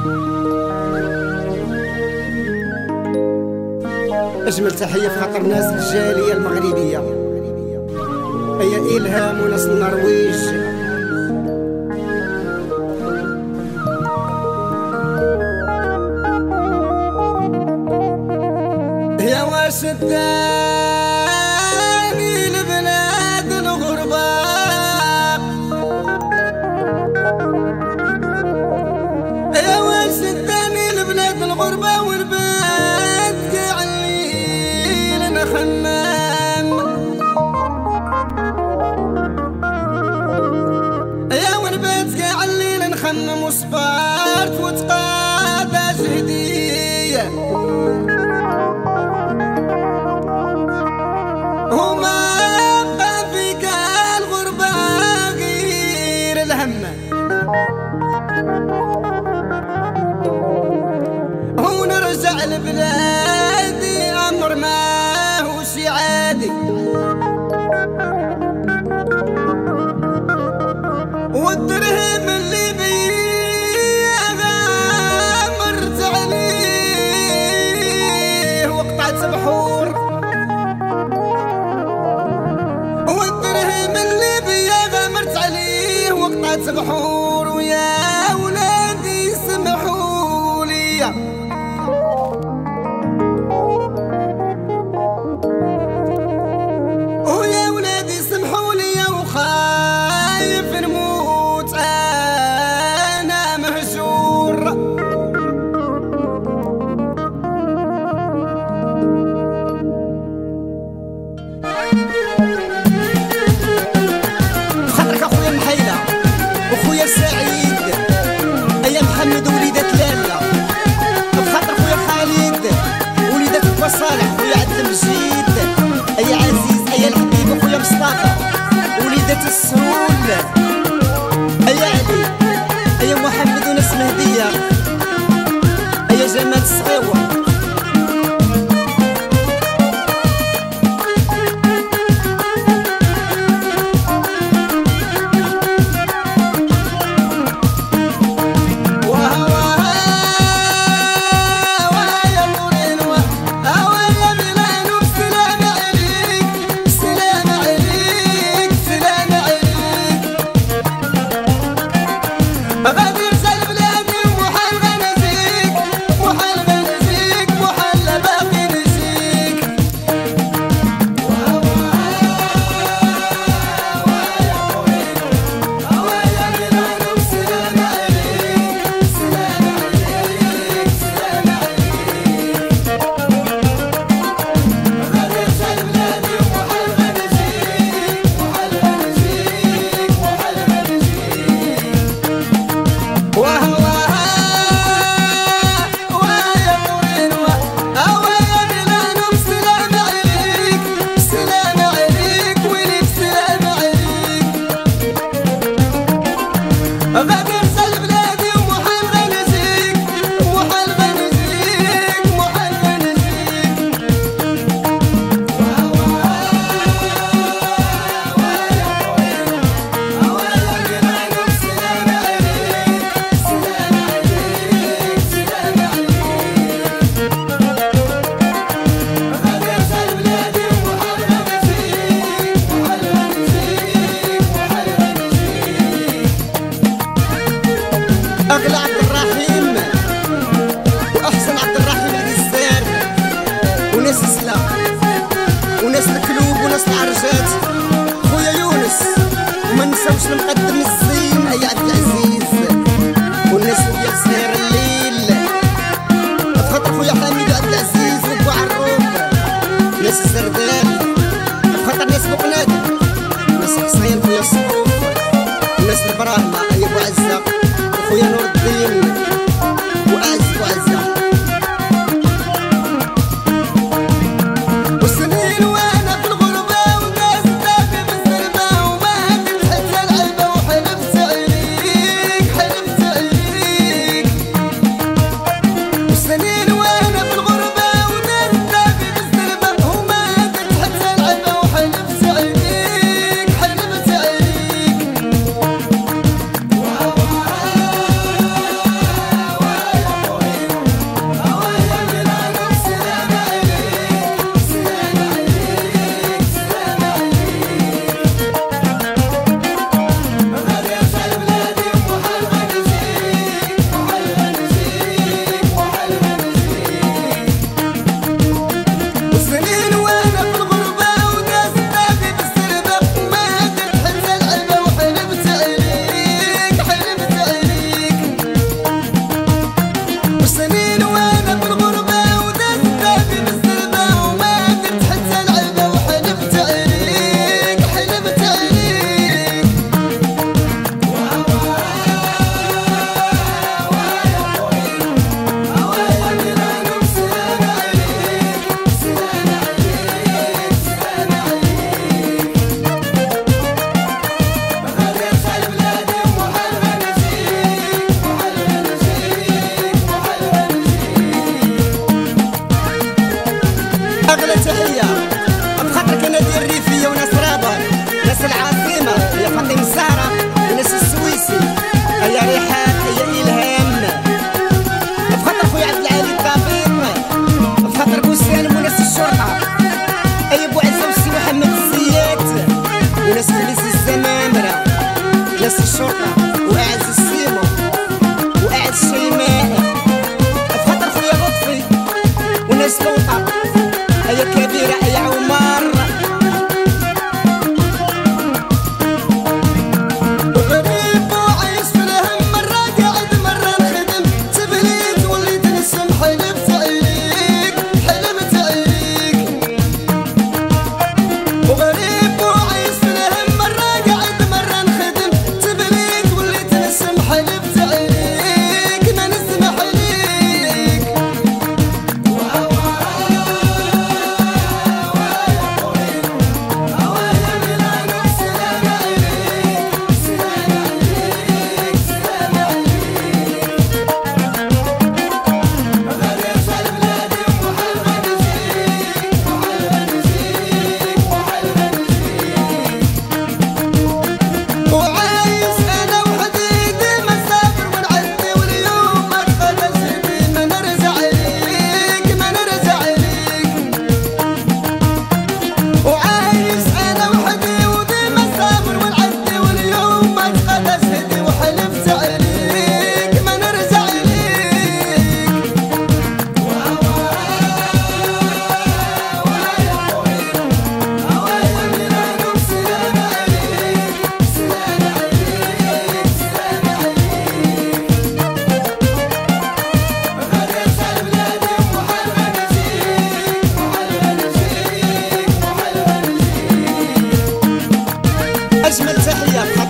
أجمل تحية في خاطر ناس الجالية المغربية، هي إلهام وناس النرويج. يا واش الداني لبلاد الغربة، يا واش الداني لبلاد الغربة، والبيت كاع الليل نخمم، يا والبيت كاع الليل نخمم، وصبرت وتقاضى جهدي، وما بقى فيك الغربة غير الهم، ونرجع لبلادي أمر ما هو شي عادي، والدرهم اللي بيا مرت عليه وقطعت بحور، وقطعت بحور، ويا ولادي سمحوا لي، ويا ولادي سمحوا لي، وخايف نموت انا مهجور. خاطرك اخويا محيله وخويا سعيد، ايا محمد وليدات لاله، بخاطر خويا خالد وليدات خويا صالح، خويا عبد المجيد، ايا عزيز، ايا الحبيب، خويا مصطفى وليدات السهول، ايا علي، ايا محمد وناس مهديه، ايا جمال الصغيور. أغلى عبد الرحيم وأحسن عبد الرحيم الجزار، وناس السلا وناس الكلوب وناس العرجات، خويا يونس، وما نساوش المقدم الزين أيا عبد العزيز، والناس اللي سهر الليل، بخاطر خويا حميد وعبد العزيز وبو عروب، ناس الزردال، بخاطر ناس بوقنادم، ناس حسين خويا الصقوف، وناس البراهمة أيا بو عزة، خويا نور الدين وأعز وعزة، والسنين وانا في الغربة، وناس تلاقي بالزربة، وما هديت حتى العلبة، وحلفت عليك حلفت عليك، والسنين وانا في الغربة، وناس تلاقي بالزربة، وما هديت حتى العلبة، وحلفت عليك حلفت عليك. ياس الشرطة وأعز السيمو وأعز الشيماء بخاطر خويا لطفي وناس لوطة هيا كبيرة يا عمر غريب وعايش في الهم مرة قاعد مرة نخدم تبليت وليت نسم حلمت عليك حلمت عليك وغريب وعايش في الهم مرة قاعد مرة نخدم تبليت وليت نسم حلمت عليك ما نسمح ليك وعايش انا وحدي ديما سافر ونعدي واليوم ما تخلص بي ما نرجع ليك ما نرجع ليك وعايش انا وحدي وديما سافر ونعدي واليوم ما تخلص بي وحلفت عليك ما نرجع ليك أجمل تحية